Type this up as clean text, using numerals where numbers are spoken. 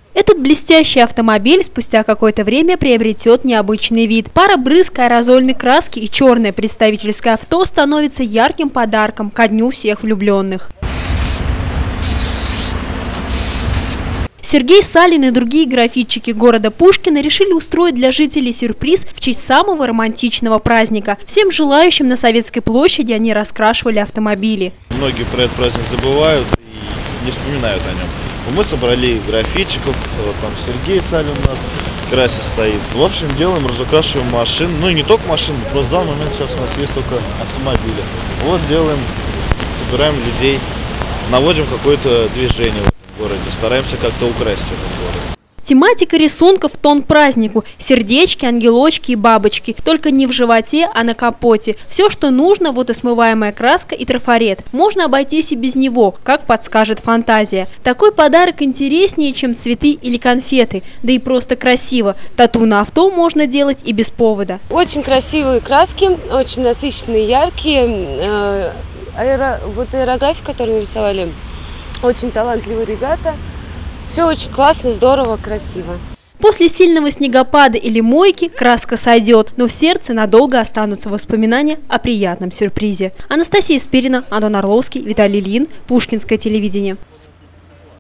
Этот блестящий автомобиль спустя какое-то время приобретет необычный вид. Пара брызг аэрозольной краски и черное представительское авто становится ярким подарком ко дню всех влюбленных. Сергей Салин и другие графитчики города Пушкина решили устроить для жителей сюрприз в честь самого романтичного праздника. Всем желающим на Советской площади они раскрашивали автомобили. Многие про этот праздник забывают и не вспоминают о нем. Мы собрали графитчиков, там Сергей Салин у нас в красе стоит. В общем, делаем, разукрашиваем машины. Ну и не только машины, просто в данный момент сейчас у нас есть только автомобили. Вот делаем, собираем людей, наводим какое-то движение в этом городе, стараемся как-то украсть этот город. Тематика рисунков в тон празднику. Сердечки, ангелочки и бабочки. Только не в животе, а на капоте. Все, что нужно, водосмываемая краска и трафарет. Можно обойтись и без него, как подскажет фантазия. Такой подарок интереснее, чем цветы или конфеты. Да и просто красиво. Тату на авто можно делать и без повода. Очень красивые краски, очень насыщенные, яркие. Вот аэрографию, которую нарисовали, очень талантливые ребята. Все очень классно, здорово, красиво. После сильного снегопада или мойки краска сойдет, но в сердце надолго останутся воспоминания о приятном сюрпризе. Анастасия Спирина, Антон Орловский, Виталий Ильин, Пушкинское телевидение.